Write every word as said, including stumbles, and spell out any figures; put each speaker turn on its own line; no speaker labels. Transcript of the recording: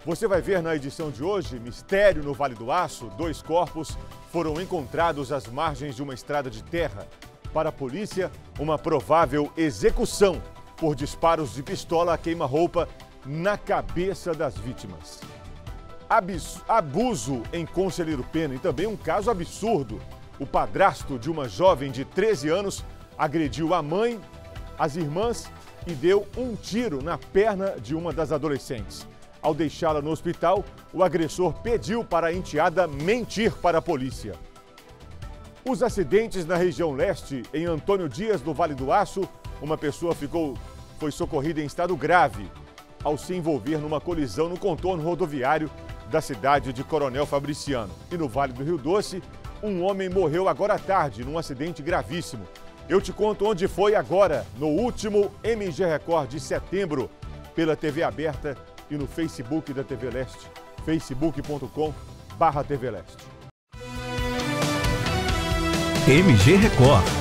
Você vai ver na edição de hoje, mistério no Vale do Aço, dois corpos foram encontrados às margens de uma estrada de terra. Para a polícia, uma provável execução por disparos de pistola a queima-roupa na cabeça das vítimas. Abis- abuso em Conselheiro Pena e também um caso absurdo. O padrasto de uma jovem de treze anos agrediu a mãe, as irmãs e deu um tiro na perna de uma das adolescentes. Ao deixá-la no hospital, o agressor pediu para a enteada mentir para a polícia. Os acidentes na região leste, em Antônio Dias, no Vale do Aço, uma pessoa ficou, foi socorrida em estado grave ao se envolver numa colisão no contorno rodoviário da cidade de Coronel Fabriciano. E no Vale do Rio Doce, um homem morreu agora à tarde num acidente gravíssimo. Eu te conto onde foi agora, no último M G Record de setembro, pela T V aberta e no Facebook da T V Leste, facebook ponto com barra T V Leste.
M G Record.